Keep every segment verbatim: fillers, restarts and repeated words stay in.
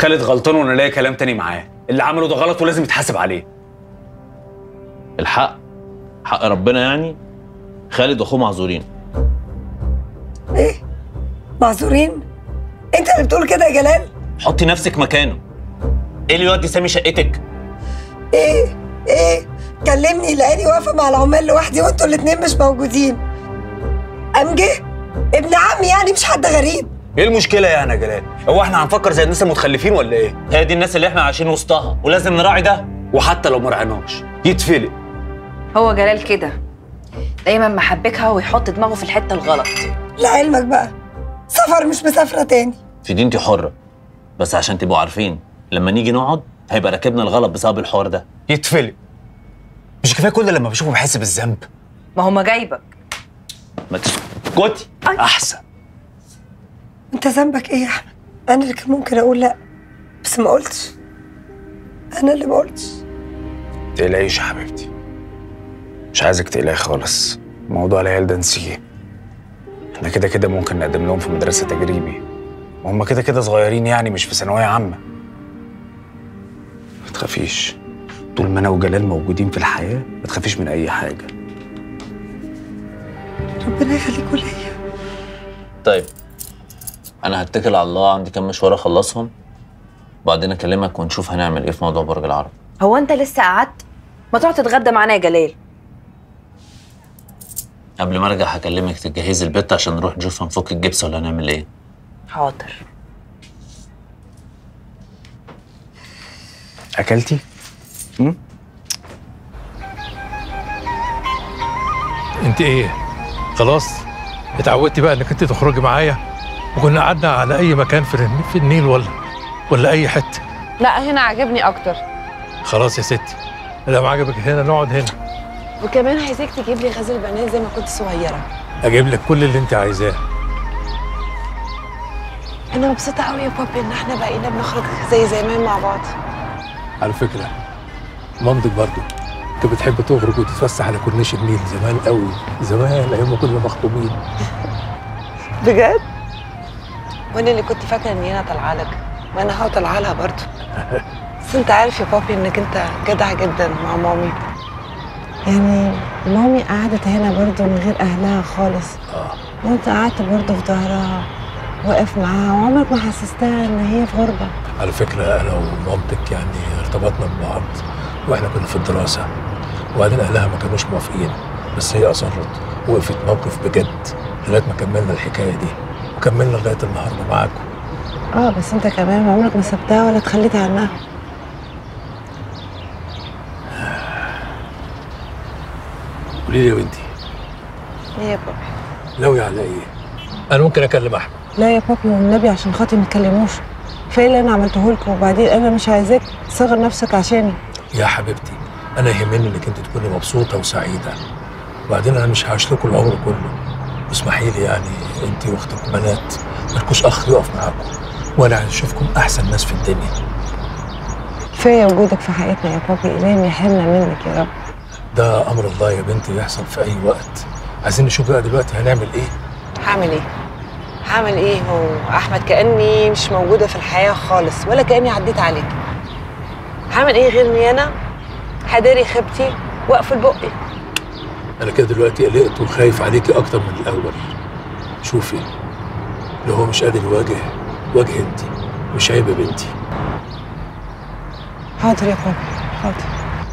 خالد غلطان وانا لاقي كلام تاني معاه، اللي عمله ده غلط ولازم يتحاسب عليه. الحق حق ربنا يعني. خالد واخوه معذورين. ايه؟ معذورين؟ انت اللي بتقول كده يا جلال؟ حطي نفسك مكانه. ايه اللي يودي سامي شقتك؟ ايه؟ ايه؟ كلمني لقاني واقفه مع العمال لوحدي وانتوا الاتنين مش موجودين. قام جه ابن عمي، يعني مش حد غريب. ايه المشكله يعني يا جلال؟ هو احنا هنفكر زي الناس المتخلفين ولا ايه؟ هي دي الناس اللي احنا عايشين وسطها ولازم نراعي ده. وحتى لو ما رعناش يتفلق. هو جلال كده دايما محبكها ويحط دماغه في الحته الغلط. لعلمك بقى سفر مش مسافره تاني. في دي انت حره، بس عشان تبقوا عارفين لما نيجي نقعد هيبقى راكبنا الغلط بسبب الحوار ده. يتفلق. مش كفايه كل لما بشوفه بحس بالذنب؟ ما هو ما جايبك. ما تسكتي احسن. انت ذنبك ايه يا احمد؟ انا اللي كان ممكن اقول لا بس ما قلتش. انا اللي ما قلتش. تقلقيش يا حبيبتي، مش عايزك تقلقي خالص. موضوع العيال ده نسيه، احنا كده كده ممكن نقدم لهم في مدرسه تجريبي، وهم كده كده صغيرين يعني مش في ثانويه عامه. ما تخافيش، طول ما انا وجلال موجودين في الحياه ما تخافيش من اي حاجه. ربنا يخليكوا ليا. طيب انا هتكل على الله، عندي كام مشوار اخلصهم وبعدين اكلمك ونشوف هنعمل ايه في موضوع برج العرب. هو انت لسه قعدت؟ ما تقعد تتغدى معانا يا جلال. قبل ما ارجع هكلمك تجهزي البيت عشان نروح نشوف هنفك الجبس ولا هنعمل ايه. حاضر. اكلتي؟ امم انت ايه؟ خلاص اتعودتي بقى انك انت تخرجي معايا، وكنا قعدنا على اي مكان في في النيل ولا ولا اي حته. لا هنا عجبني اكتر. خلاص يا ستي، لو عجبك هنا نقعد هنا. وكمان عايزاك تجيب لي غزل بنات زي ما كنت صغيره. اجيب لك كل اللي انت عايزاه. انا مبسوطه قوي يا بابي ان احنا بقينا بنخرج زي زمان مع بعض. على فكره مامتك برضو كانت بتحب تخرج وتتفسح على كورنيش النيل زمان قوي، زمان ايام ما كنا مخطوبين. بجد؟ وانا اللي كنت فاكره اني انا طالعه لك، ما انا هو طالعه لها برضه. بس انت عارف يا بابي انك انت جدع جدا مع مامي. يعني مامي قعدت هنا برضه من غير اهلها خالص. اه وانت قعدت برضه في ظهرها واقف معاها وعمرك ما حسستها ان هي في غربه. على فكره انا ومامتك يعني ارتبطنا ببعض واحنا كنا في الدراسه، وبعدين اهلها ما كانوش موافقين، بس هي اصرت وقفت موقف بجد لغايه ما كملنا الحكايه دي، وكملنا لغايه النهارده معاكم. اه بس انت كمان عمرك ما سبتها ولا اتخليت عنها. قولي لي يا بنتي، ايه يا بابي؟ ناوي على ايه؟ انا ممكن اكلم احمد. لا يا بابي والنبي عشان خاطري ما تكلموش. كفايه اللي انا عملته لكم، وبعدين انا مش عايزاك تصغر نفسك عشاني. يا حبيبتي انا يهمني انك انت تكوني مبسوطه وسعيده، وبعدين انا مش هعيش لكم العمر كله. اسمحي لي يعني انت واختك بنات مالكوش اخ يقف معاكم، وانا عايز اشوفكم احسن ناس في الدنيا. كفايه وجودك في حياتنا يا بابي، الهي ما يحرمنا منك يا رب. ده امر الله يا بنتي يحصل في اي وقت. عايزين نشوف بقى دلوقتي هنعمل ايه. هعمل ايه؟ هعمل ايه؟ هو احمد كاني مش موجوده في الحياه خالص، ولا كاني عديت عليك. هعمل ايه غير اني انا هداري خيبتي واقفل بقي؟ انا كده دلوقتي قلقت وخايف عليكي اكتر من الاول. شوفي لو هو مش قادر يواجه، واجهي انت، مش عيب يا بنتي. حاضر يا بابا حاضر.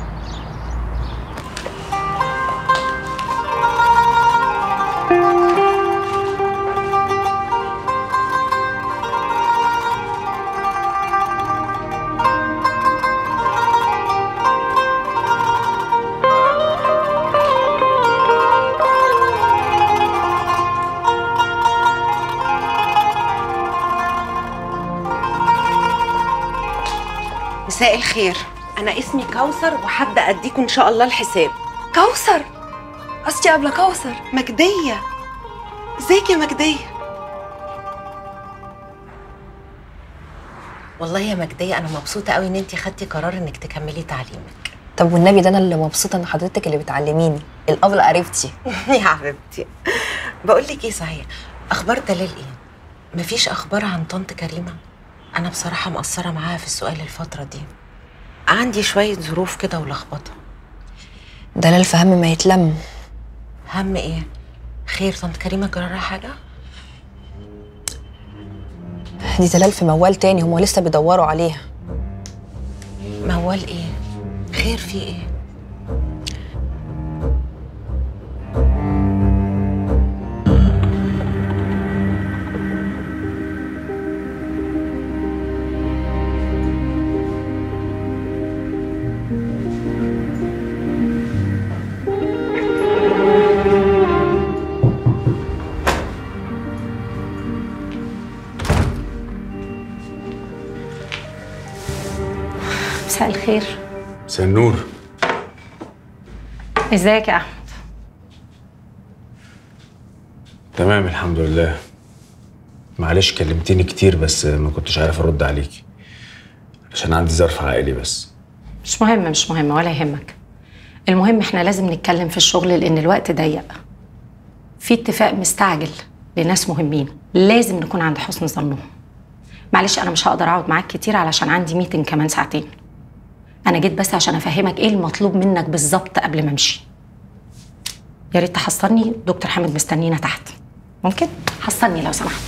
مساء الخير، أنا اسمي كوثر وحابة أديكم إن شاء الله الحساب. كوثر؟ قصدي قبل كوثر مجدية. ازيك يا مجدية؟ والله يا مجدية أنا مبسوطة قوي إن أنتي خدتي قرار إنك تكملي تعليمك. طب والنبي ده أنا اللي مبسوطة إن حضرتك اللي بتعلميني، الأبلة قريبتي. يا حبيبتي بقول لك إيه صحيح، أخبار دلال إيه؟ مفيش أخبار عن طنط كريمة؟ انا بصراحه مقصره معاها في السؤال الفتره دي، عندي شويه ظروف كده ولخبطه. دلال في هم ما يتلم. هم ايه؟ خير طنط كريمه جرى لها حاجه؟ دي دلال في موال تاني، هما لسه بيدوروا عليها. موال ايه؟ خير في ايه؟ مساء الخير. مساء النور. ازيك يا احمد؟ تمام الحمد لله. معلش كلمتيني كتير بس ما كنتش عارف ارد عليكي عشان عندي ظرف عائلي. بس مش مهم مش مهم ولا يهمك. المهم احنا لازم نتكلم في الشغل لان الوقت ضيق. في اتفاق مستعجل لناس مهمين، لازم نكون عند حسن ظنهم. معلش انا مش هقدر اقعد معاك كتير علشان عندي ميتنج كمان ساعتين. انا جيت بس عشان افهمك ايه المطلوب منك بالظبط قبل ما امشي. يا ريت تحصلني، دكتور حامد مستنينا تحت. ممكن حصلني لو سمحت.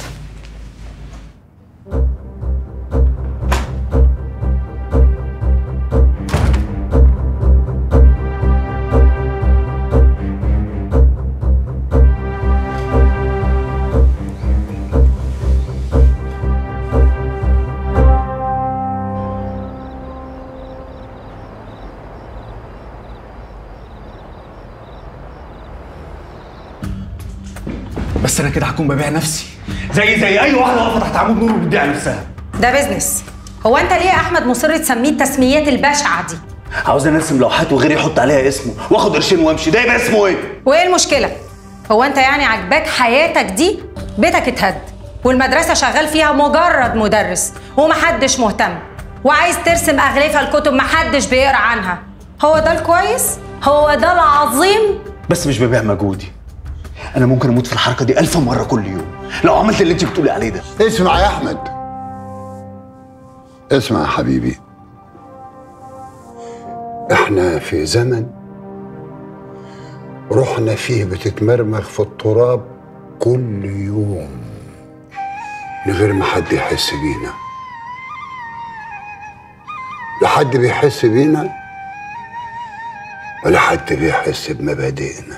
بس انا كده هكون ببيع نفسي زي زي اي واحده واقفه تحت عمود نور وبتبيع نفسها. ده بيزنس. هو انت ليه يا احمد مصر تسميه التسميات البشعه دي؟ عاوز نرسم لوحات وغيري يحط عليها اسمه واخد قرشين وامشي، ده يبقى اسمه ايه؟ وايه المشكله؟ هو انت يعني عاجباك حياتك دي؟ بيتك اتهد والمدرسه شغال فيها مجرد مدرس ومحدش مهتم، وعايز ترسم اغلفه الكتب محدش بيقرا عنها. هو ده الكويس؟ هو ده العظيم؟ بس مش ببيع مجهودي. انا ممكن اموت في الحركه دي ألف مره كل يوم لو عملت اللي انت بتقولي عليه ده. اسمع يا احمد، اسمع يا حبيبي، احنا في زمن روحنا فيه بتتمرمغ في التراب كل يوم من غير ما حد يحس بينا. لا حد بيحس بينا ولا حد بيحس بمبادئنا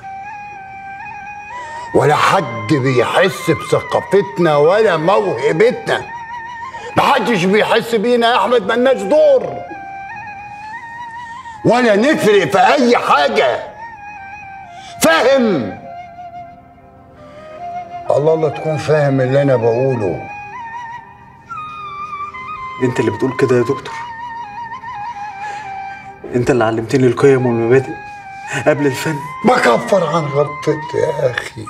ولا حد بيحس بثقافتنا ولا موهبتنا. محدش بيحس بينا يا احمد، ملناش دور ولا نفرق في اي حاجه. فاهم؟ الله الله تكون فاهم اللي انا بقوله. انت اللي بتقول كده يا دكتور؟ انت اللي علمتني القيم والمبادئ قبل الفن. بكفر عن غلطتي يا اخي،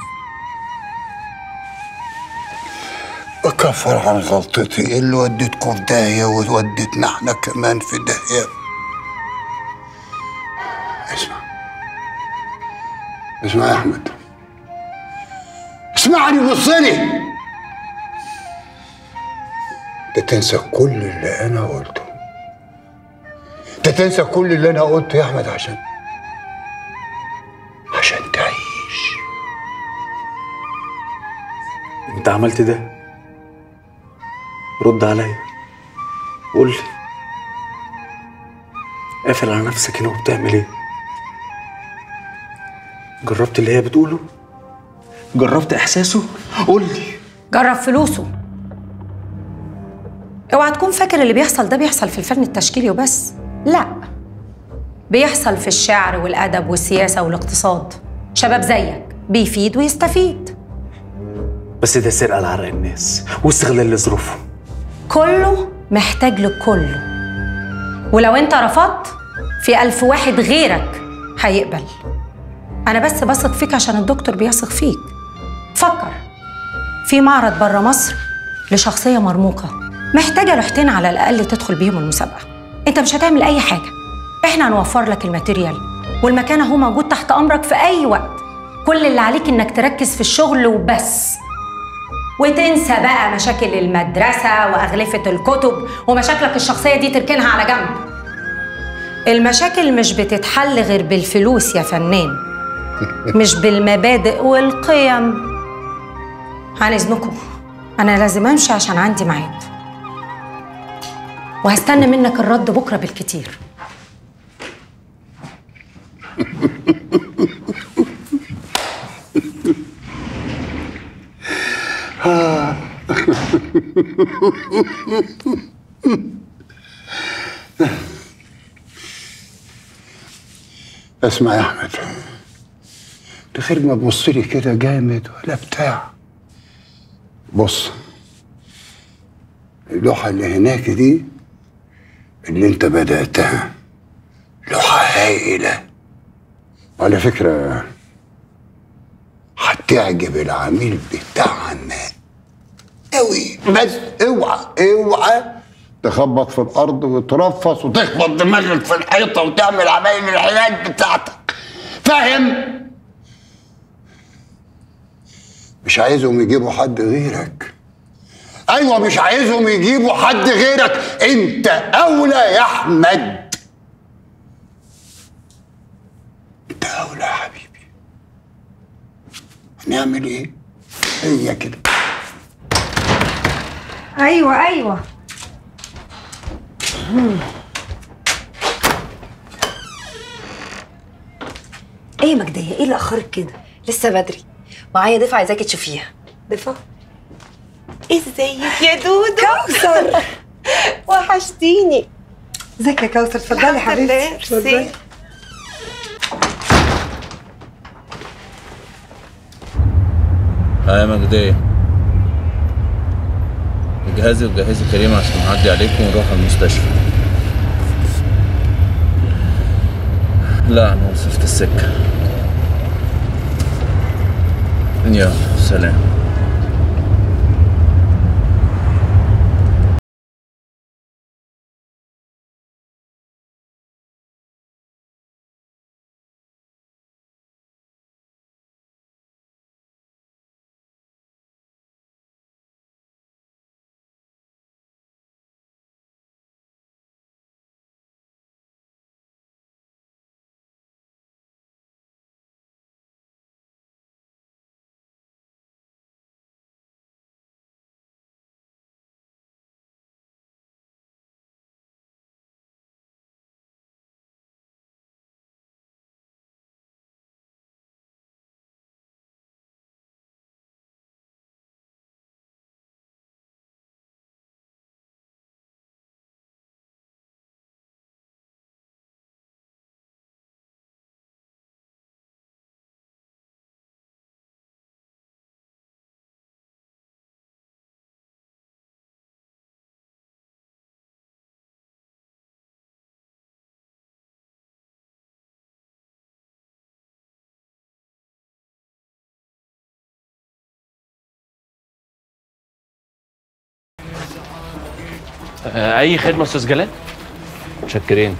بكفر عن غلطتي اللي وديتكم في داهيه وودتنا احنا كمان في داهيه. اسمع اسمع يا احمد، اسمعني بصلي. انت تنسى كل اللي انا قلته، انت تنسى كل اللي انا قلته يا احمد عشان عشان تعيش. انت عملت ده؟ رد عليا قول لي، قافل على نفسك هنا وبتعمل ايه؟ جربت اللي هي بتقوله؟ جربت احساسه؟ قول لي. جرب فلوسه. اوعى تكون فاكر اللي بيحصل ده بيحصل في الفن التشكيلي وبس، لا، بيحصل في الشعر والادب والسياسه والاقتصاد. شباب زيك بيفيد ويستفيد. بس ده سرقه لعرق الناس واستغلال لظروفهم. كله محتاج لكله، ولو انت رفضت في ألف واحد غيرك هيقبل. أنا بس بثق فيك عشان الدكتور بيثق فيك. فكر في معرض بره مصر لشخصية مرموقة محتاجة لوحتين على الأقل تدخل بيهم المسابقة. أنت مش هتعمل أي حاجة، إحنا هنوفر لك الماتيريال والمكان أهو موجود تحت أمرك في أي وقت. كل اللي عليك إنك تركز في الشغل وبس. وتنسى بقى مشاكل المدرسة وأغلفة الكتب ومشاكلك الشخصية دي تركنها على جنب. المشاكل مش بتتحل غير بالفلوس يا فنان، مش بالمبادئ والقيم. عن إذنكم أنا لازم أمشي عشان عندي ميعاد، وهستنى منك الرد بكرة بالكتير. اسمع يا احمد، ده خير ما تبص لي كده جامد ولا بتاع. بص، اللوحة اللي هناك دي اللي انت بدأتها لوحة هائلة، وعلى فكرة هتعجب العميل بتاعنا قوي. بس اوعى اوعى تخبط في الارض وترفص وتخبط دماغك في الحيطه وتعمل عمايل الحياد بتاعتك، فاهم؟ مش عايزهم يجيبوا حد غيرك. ايوه مش عايزهم يجيبوا حد غيرك، انت اولى يا احمد، انت اولى يا حبيبي. هنعمل ايه؟ هي كده. ايوه ايوه. مم. ايه يا مجدية، ايه اللي اخرك كده؟ لسه بدري، معايا ضيفة عايزاكي تشوفيها. ضيفة؟ ازيك يا دودو؟ كوثر وحشتيني. ازيك يا كوثر؟ اتفضلي حبيبتي اتفضلي. ها يا مجدية، جهزي وجهزي كريم عشان نعدي عليكم ونروح المستشفى. لا انا وصفت السكة. يلا سلام. اي خدمه استاذ جلال؟ متشكرين.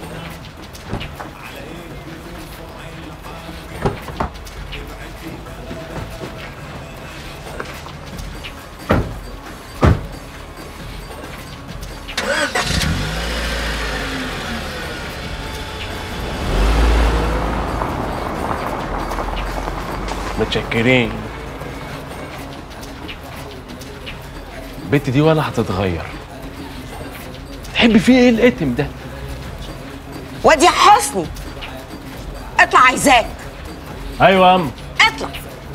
متشكرين. البت دي ولا هتتغير. تحبي فيه ايه الاتم ده؟ واد يا حسني، اطلع عايزاك. ايوه يا ام. اطلع.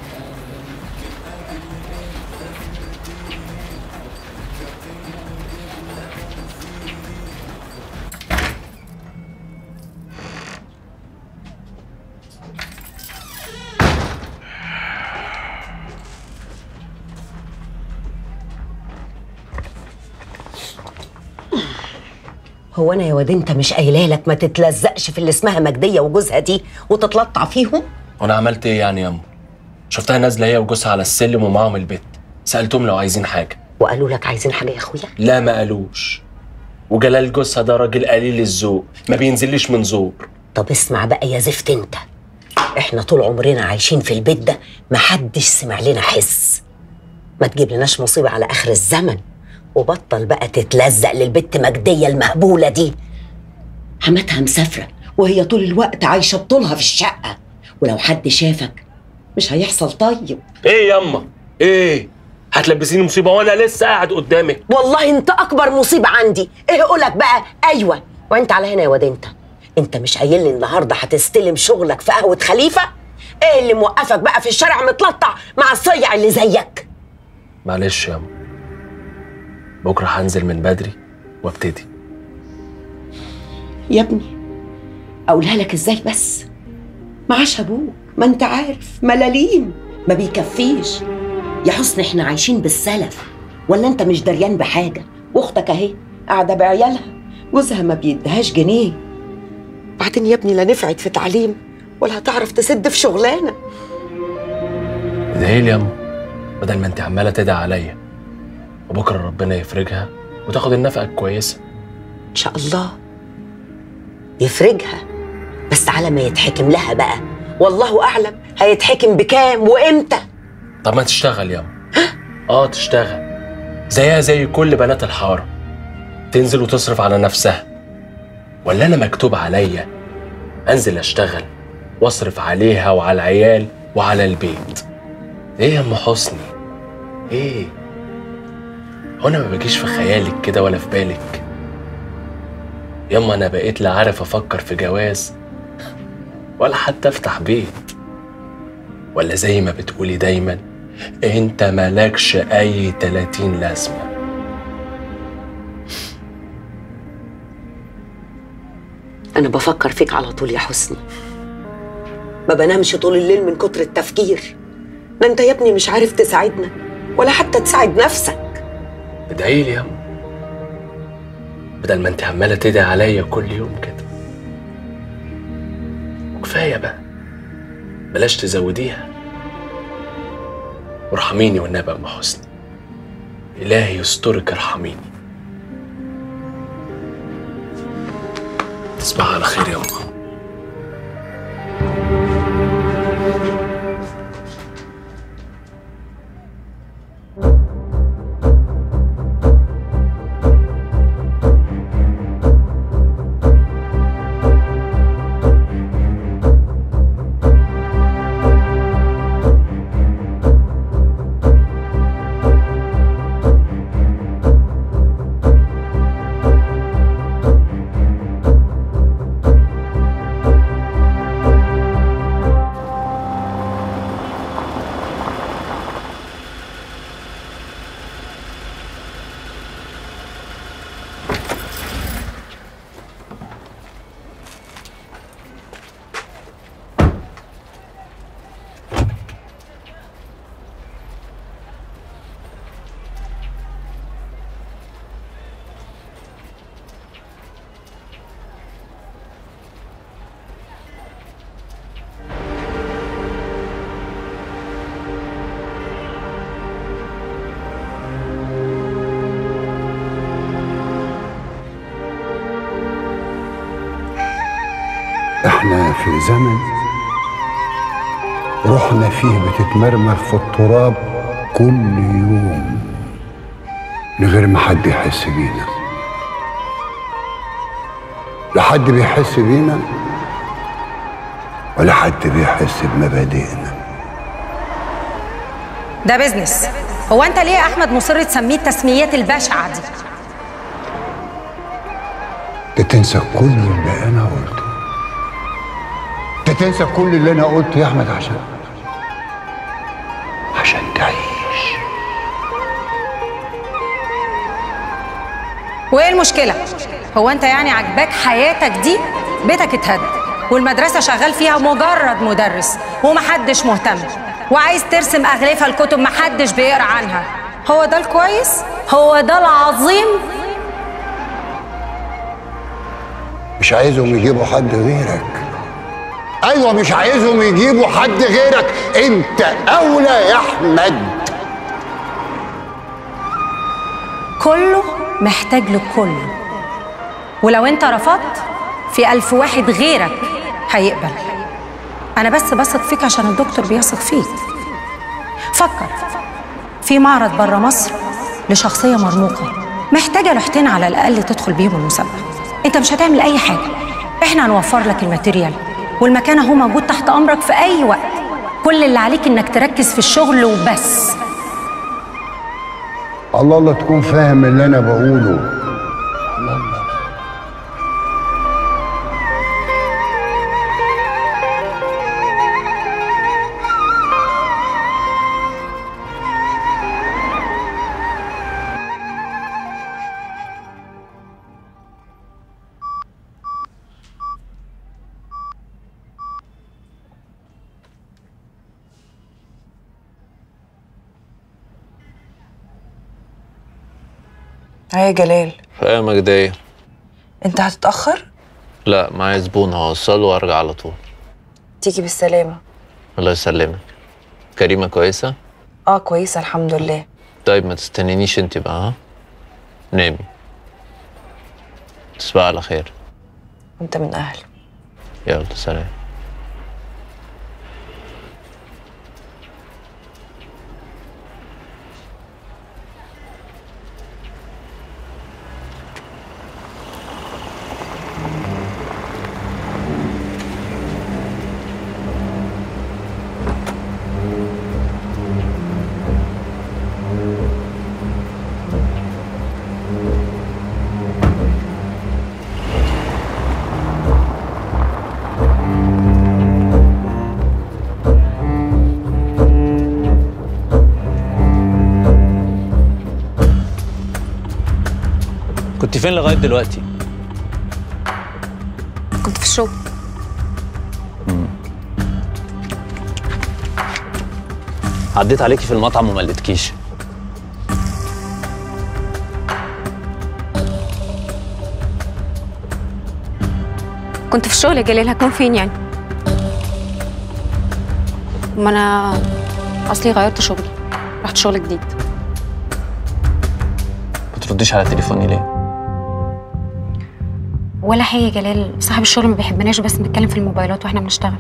هو انا يا واد انت مش قايله لك ما تتلزقش في اللي اسمها مجديه وجوزها دي وتتلطع فيهم؟ وانا عملت ايه يعني يا ام؟ شفتها نازله هي وجوزها على السلم ومعاهم البيت، سالتهم لو عايزين حاجه. وقالوا لك عايزين حاجه يا اخويا؟ لا ما قالوش. وجلال جوزها ده راجل قليل الذوق، ما بينزلش من زور. طب اسمع بقى يا زفت انت، احنا طول عمرنا عايشين في البيت ده محدش سمع لنا حس، ما تجيب لناش مصيبه على اخر الزمن، وبطل بقى تتلزق للبت مجديه المهبوله دي. حماتها مسافره وهي طول الوقت عايشه بطولها في الشقه، ولو حد شافك مش هيحصل طيب. ايه ياما ايه؟ هتلبسيني مصيبه وانا لسه قاعد قدامك؟ والله انت اكبر مصيبه عندي. ايه قولك بقى؟ ايوه، وانت على هنا يا واد انت انت مش قايل لي النهارده هتستلم شغلك في قهوه خليفه؟ ايه اللي موقفك بقى في الشارع متلطع مع الصيع اللي زيك؟ معلش ياما، بكره هنزل من بدري وابتدي. يا ابني اقولها لك ازاي بس؟ معاش ابوك، ما انت عارف ملاليم ما بيكفيش. يا حسن احنا عايشين بالسلف، ولا انت مش دريان بحاجه؟ واختك اهي قاعده بعيالها، جوزها ما بيديهاش جنيه. بعدين يا ابني لا نفعت في تعليم ولا هتعرف تسد في شغلانه. ادعي لي ياما بدل ما انت عماله تدعي عليا، وبكره ربنا يفرجها وتاخد النفقه الكويسه ان شاء الله. يفرجها بس على ما يتحكم لها بقى، والله اعلم هيتحكم بكام وامتى. طب ما تشتغل ياما. اه تشتغل زيها زي كل بنات الحاره، تنزل وتصرف على نفسها. ولا انا مكتوب عليا انزل اشتغل واصرف عليها وعلى العيال وعلى البيت؟ ايه يا ام حسني ايه؟ هو انا ما بجيش في خيالك كده ولا في بالك؟ ياما انا بقيت لا عارف افكر في جواز ولا حتى افتح بيت. ولا زي ما بتقولي دايما انت مالكش اي تلاتين لازمه. انا بفكر فيك على طول يا حسني، ما بنامش طول الليل من كتر التفكير. ده انت يا ابني مش عارف تساعدنا ولا حتى تساعد نفسك. ادعي لي ياما بدل ما انت عماله تدعي عليا كل يوم كده. وكفايه بقى، بلاش تزوديها. وارحميني والنبي يا ام حسني، الهي يسترك ارحميني. تصبح على خير يا أمه. احنا في زمن روحنا فيه بتتمرمر في التراب كل يوم من غير ما حد يحس بينا. لا حد بيحس بينا ولا حد بيحس بمبادئنا. ده بيزنس. هو انت ليه يا احمد مصر تسميه التسميات البشعه دي؟ تنسى كل اللي انا قلته، تنسى كل اللي انا قلته يا احمد عشان عشان تعيش. وايه المشكله؟ هو انت يعني عجباك حياتك دي؟ بيتك اتهد والمدرسه شغال فيها مجرد مدرس ومحدش مهتم، وعايز ترسم اغلفها الكتب محدش بيقرا عنها. هو ده الكويس؟ هو ده العظيم؟ مش عايزهم يجيبوا حد غيرك. ايوه مش عايزهم يجيبوا حد غيرك، انت اولى يا احمد. كله محتاج لكله، ولو انت رفضت في ألف واحد غيرك هيقبل. انا بس بثق فيك عشان الدكتور بيثق فيك. فكر في معرض بره مصر لشخصيه مرموقه محتاجه لوحتين على الاقل تدخل بيهم المسابقه. انت مش هتعمل اي حاجه، احنا هنوفر لك الماتيريال والمكان اهو موجود تحت امرك في اي وقت. كل اللي عليك انك تركز في الشغل وبس. الله الله تكون فاهم اللي انا بقوله. الله الله. ها يا جلال، ايه يا مجدية؟ انت هتتأخر؟ لا معايا زبون هوصله وارجع على طول. تيجي بالسلامة. الله يسلمك. كريمة كويسة؟ اه كويسة الحمد لله. طيب ما تستنينيش انت بقى، ها؟ نامي. تصبح على خير. وانت من اهلي. يلا سلام. كنت فين لغاية دلوقتي؟ كنت في الشغل. مم. عديت عليكي في المطعم وما لقيتكيش. كنت في الشغل يا جلال، هكون فين يعني؟ ما انا اصلي غيرت شغلي، رحت شغل جديد. بترديش على تليفوني ليه؟ ولا حاجه يا جلال، صاحب الشغل ما بيحبناش بس نتكلم في الموبايلات واحنا بنشتغل.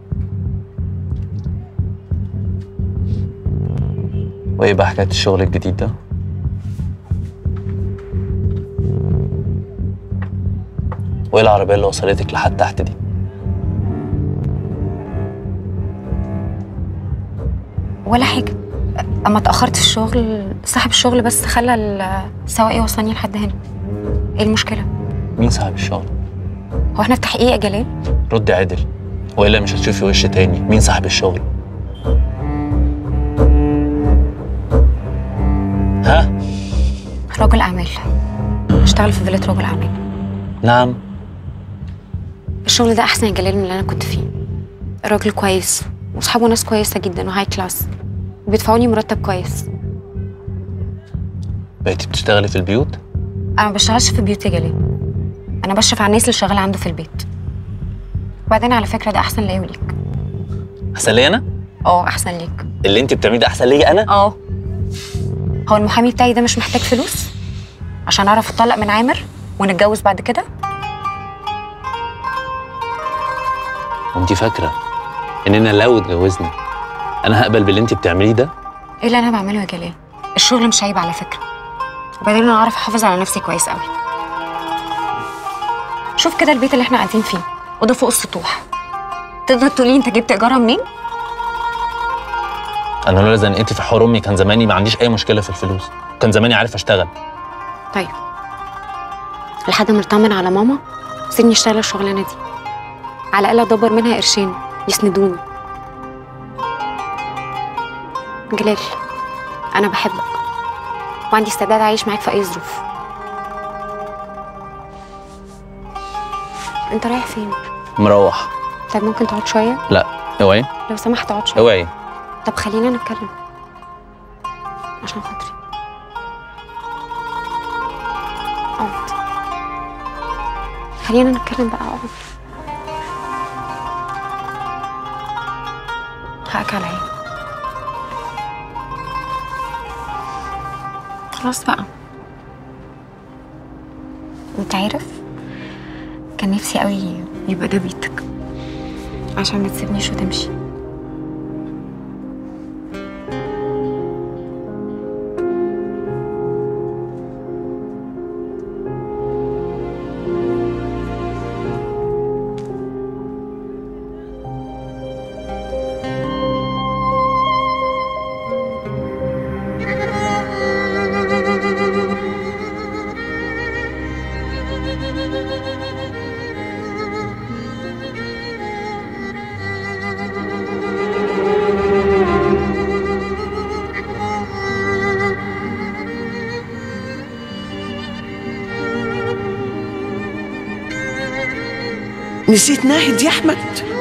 وايه بقى حكايه الشغل الجديد ده؟ وايه العربيه اللي وصلتك لحد تحت دي؟ ولا حاجه، اما اتاخرت في الشغل صاحب الشغل بس خلى السواق يوصلني لحد هنا. ايه المشكله؟ مين صاحب الشغل؟ هو احنا في تحقيق يا جلال؟ ردي عدل والا مش هتشوفي وش تاني. مين صاحب الشغل؟ ها؟ راجل اعمال، اشتغل في فيلة راجل اعمال. نعم. الشغل ده احسن يا جلال من اللي انا كنت فيه. راجل كويس واصحابه ناس كويسه جدا وهاي كلاس، وبيدفعوني مرتب كويس. بقيتي بتشتغلي في البيوت؟ انا ما بشتغلش في بيوت يا جلال، انا بشرف على الناس اللي شغاله عنده في البيت. وبعدين على فكره ده احسن ليا وليك. احسن ليا انا؟ اه احسن ليك. اللي انت بتعمليه ده احسن ليا انا؟ اه. هو المحامي بتاعي ده مش محتاج فلوس عشان اعرف اتطلق من عامر ونتجوز بعد كده؟ وانت فاكره اننا لو اتجوزنا انا هقبل باللي انت بتعمليه ده؟ ايه اللي انا بعمله يا جلال؟ الشغل مش عيب على فكره، وبعدين انا اعرف احافظ على نفسي كويس قوي. شوف كده البيت اللي احنا قاعدين فيه، اوضه فوق السطوح. تقدر تقولي انت جبت ايجارها منين؟ انا لولا زنقتي في حوار امي كان زماني ما عنديش اي مشكله في الفلوس، كان زماني عارف اشتغل. طيب لحد ما اطمن على ماما سيبني اشتغل الشغلانه دي، على الاقل ادبر منها قرشين يسندوني. جلال انا بحبك وعندي استعداد اعيش معاك في اي ظروف. انت رايح فين؟ مروح. طب ممكن تقعد شويه؟ لا اوعي لو سمحت اقعد شويه. اوعي. طب خلينا نتكلم عشان خاطري. اقعد، خلينا نتكلم بقى. اقعد. حقك عليا. خلاص بقى. انت عارف كان نفسي قوي يبقى ده بيتك عشان ما تسيبنيش وتمشي. نسيت ناهد يا احمد؟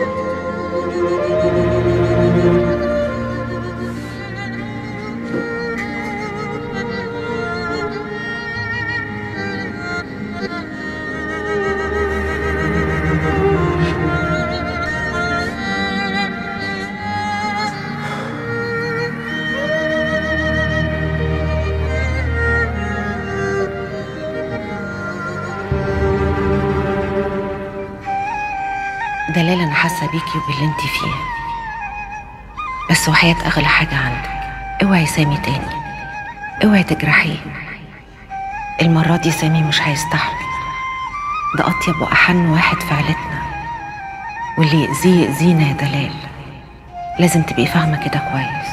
دلال انا حاسه بيكي وباللي انت فيه، بس وحياة اغلى حاجه عندك اوعي سامي تاني، اوعي تجرحيه. المره دي سامي مش هيستحمل، ده اطيب واحن واحد في عيلتنا، واللي يأذيه يأذينا يا دلال. لازم تبقي فاهمه كده كويس.